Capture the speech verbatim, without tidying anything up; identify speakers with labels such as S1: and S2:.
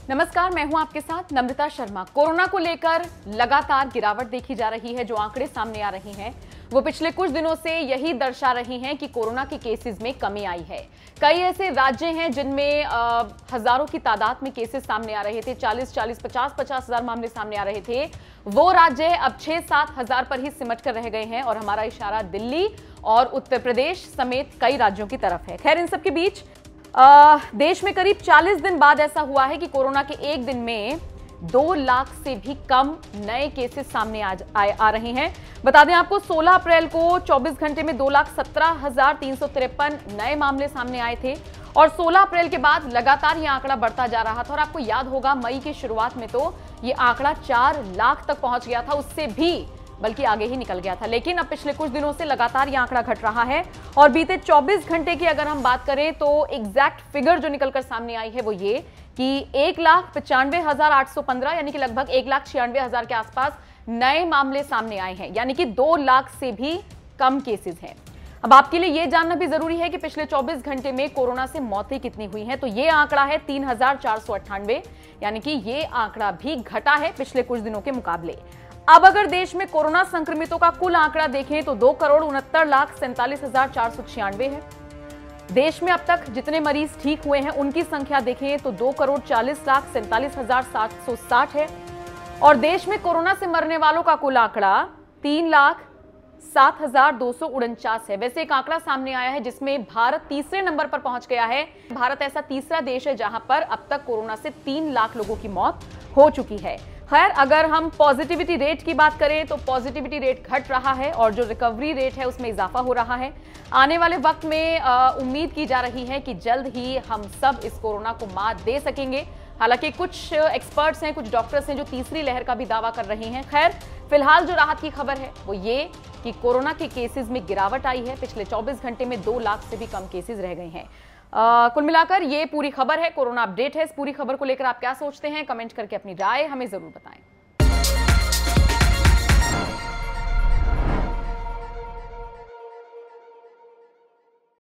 S1: नमस्कार, मैं हूं आपके साथ नम्रता शर्मा। कोरोना को लेकर लगातार गिरावट देखी जा रही है। जो आंकड़े सामने आ रही हैं वो पिछले कुछ दिनों से यही दर्शा रही हैं कि कोरोना के केसेस में कमी आई है। कई ऐसे राज्य हैं जिनमें हजारों की तादाद में केसेस सामने आ रहे थे, चालीस चालीस पचास पचास हजार मामले सामने आ रहे थे। वो राज्य अब छह सात हजार पर ही सिमट कर रह गए हैं और हमारा इशारा दिल्ली और उत्तर प्रदेश समेत कई राज्यों की तरफ है। खैर, इन सब के बीच आ, देश में करीब चालीस दिन बाद ऐसा हुआ है कि कोरोना के एक दिन में दो लाख से भी कम नए केसेस सामने आ, आ, आ रहे हैं। बता दें आपको, सोलह अप्रैल को चौबीस घंटे में दो लाख सत्रह हजार तीन सौ तिरपन नए मामले सामने आए थे और सोलह अप्रैल के बाद लगातार यह आंकड़ा बढ़ता जा रहा था। और आपको याद होगा, मई की शुरुआत में तो यह आंकड़ा चार लाख तक पहुंच गया था, उससे भी बल्कि आगे ही निकल गया था। लेकिन अब पिछले कुछ दिनों से लगातार यह आंकड़ा घट रहा है और बीते चौबीस घंटे की अगर हम बात करें तो एग्जैक्ट फिगर जो निकलकर सामने आई है वो ये कि एक लाख पचानवे हजार आठ सौ पंद्रह यानी कि लगभग एक लाख छियानवे हजार के आसपास नए मामले सामने आए हैं, यानी कि दो लाख से भी कम केसेस हैं। अब आपके लिए यह जानना भी जरूरी है कि पिछले चौबीस घंटे में कोरोना से मौतें कितनी हुई हैं। तो ये आंकड़ा है तीन हजार चार सौ अट्ठानवे, यानी कि ये आंकड़ा भी घटा है पिछले कुछ दिनों के मुकाबले। अब अगर देश में कोरोना संक्रमितों का कुल आंकड़ा देखें तो दो करोड़ उनहत्तर लाख सैंतालीस हजार चार सौ छियानवे है। देश में अब तक जितने मरीज ठीक हुए हैं उनकी संख्या देखें तो दो करोड़ चालीस लाख सैंतालीस हजार सात सौ साठ है और देश में कोरोना से मरने वालों का कुल आंकड़ा तीन लाख सात हजार दो सौ उनचास है। वैसे एक आंकड़ा सामने आया है जिसमें भारत तीसरे नंबर पर पहुंच गया है। भारत ऐसा तीसरा देश है जहां पर अब तक कोरोना से तीन लाख लोगों की मौत हो चुकी है। खैर, अगर हम पॉजिटिविटी रेट की बात करें तो पॉजिटिविटी रेट घट रहा है और जो रिकवरी रेट है उसमें इजाफा हो रहा है। आने वाले वक्त में उम्मीद की जा रही है कि जल्द ही हम सब इस कोरोना को मात दे सकेंगे। हालांकि कुछ एक्सपर्ट्स हैं, कुछ डॉक्टर्स हैं जो तीसरी लहर का भी दावा कर रहे हैं। खैर, फिलहाल जो राहत की खबर है वो ये कि कोरोना के केसेस में गिरावट आई है। पिछले चौबीस घंटे में दो लाख से भी कम केसेस रह गए हैं। Uh, कुल मिलाकर ये पूरी खबर है, कोरोना अपडेट है। इस पूरी खबर को लेकर आप क्या सोचते हैं, कमेंट करके अपनी राय हमें जरूर बताएं।